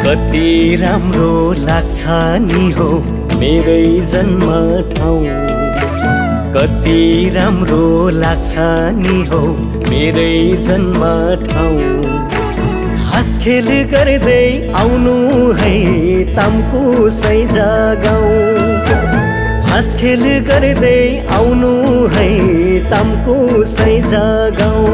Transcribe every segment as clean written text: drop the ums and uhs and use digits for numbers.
कति राम्रो लाग्छ नि हो मेरै जन्म ठाउँ। कति राम्रो लाग्छ नि हो मेरै जन्म ठाउँ। हाँसखेल गर्दै आउनु है तामको सैजा गाउँ। हाँसखेल गर्दै आउनु है तामको सैजा गाउँ।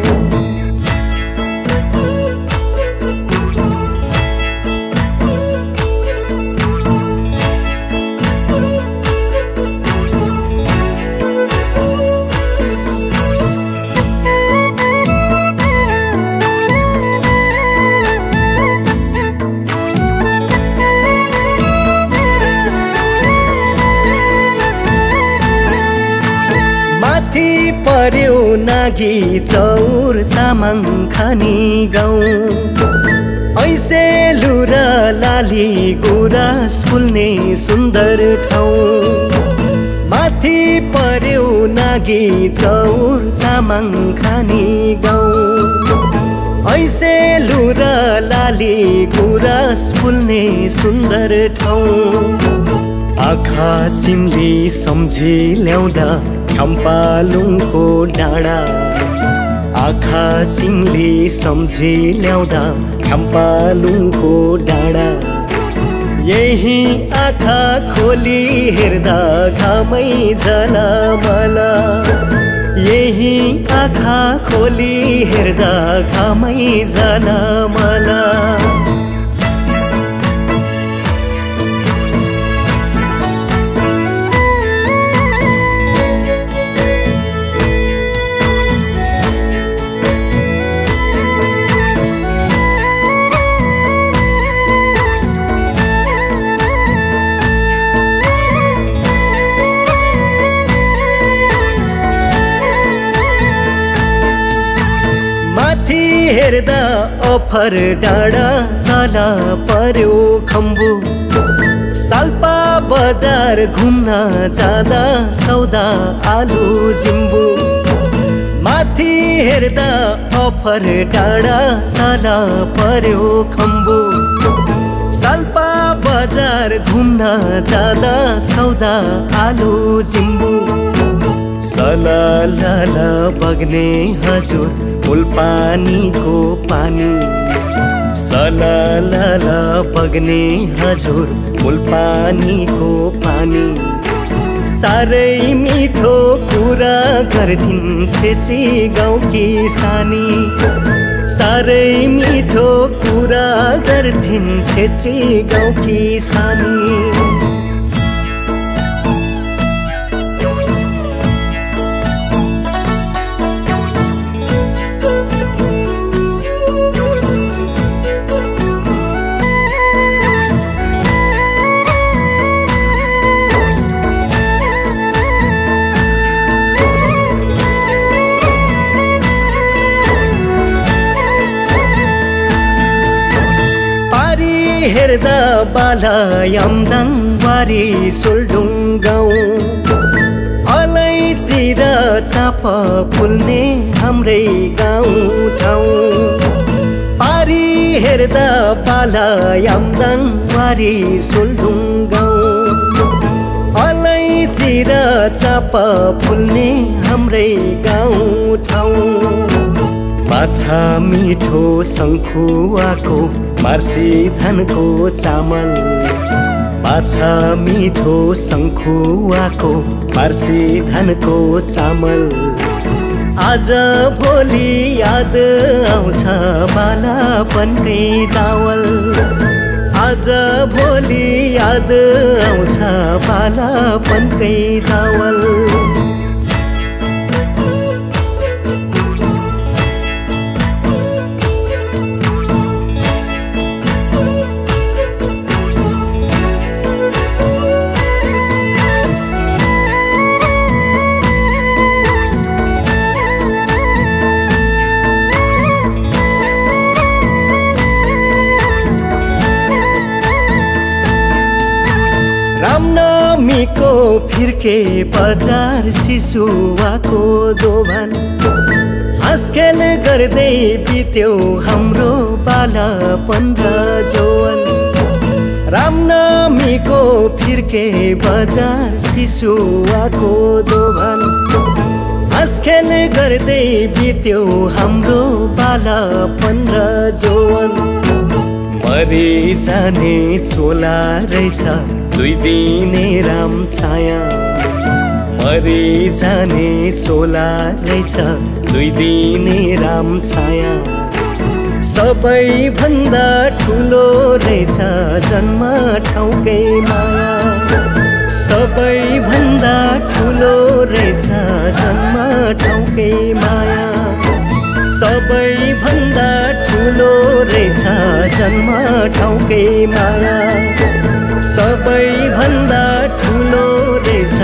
पर्यो नागी चौर तामाङ खानी गाउँ। ऐसे लुरा लाली गुराँस फुल्ने सुन्दर ठाउँ। माथि पर्यो नागी चौर तामाङ खानी गाउँ। ऐसे लुरा लाली गुराँस फुल्ने सुन्दर ठाउँ। आँखा चिम्ली सम्झी ल्याउँदा खम्पालुङको डाँडा। आँखा चिम्ली सम्झी ल्याउँदा खम्पालुङको डाँडा। यही आँखा खोली हेर्दा घामै जाला मला। यही आँखा खोली हेर्दा घामै जाला मला। हेर्दा अफर डाँडा तल पर्यो खम्बु। साल्पा बजार घुम्न जाँदा सौदा आलु जिम्बु। माथि हेर्दा अफर डाँडा तल पर्यो खम्बु। साल्पा बजार घुम्न जाँदा सौदा आलु जिम्बु। सललल बग्ने हजुर फुलपानीको पानी। सललल बग्ने हजुर फुलपानीको पानी। साह्रै मिठो कुरा गर्थिन् छेत्री गाउँकी सानी। साह्रै मिठो कुरा गर्थिन् छेत्री गाउँकी सानी। हेर्दा बाला यामदाङ वारी सोल्डुङ गाउँ। अलैँची र चाप फुल्ने हाम्रै गाउँ ठाउँ। पारी हेर्दा बाला यामदाङ वारी सोल्डुङ गाउँ। अलैँची र चाप फुल्ने हाम्रै गाउँ ठाउँ। माछा मिठो शङ्खुवाको मार्सी धानको चामल। माछा मिठो शङ्खुवाको मार्सी धानको चामल। आज भोलि याद आउँछ बालापनकै दावल। आज भोलि याद आउँछ बालापनकै दावल। रामनवमीको फिर्के बजार सिसुवाको दोभान। हाँसखेल गर्दै बित्यो हाम्रो बालापन र जौवन रामनवमीको फिर्के बजार सिसुवाको दोभान हाँसखेल गर्दै बित्यो हाम्रो बालापन र जौवन मरि जाने चोला रहेछ दुई दिने राम छाया मरि जाने चोला रहेछ दुई दिने राम छाया सबैभन्दा ठुलो रहेछ जन्म ठाउँकै माया सबैभन्दा ठुलो रहेछ जन्म ठाउँकै माया सबैभन्दा ठुलो रहेछ जन्म ठाउँकै माया सबैभन्दा ठुलो रहेछ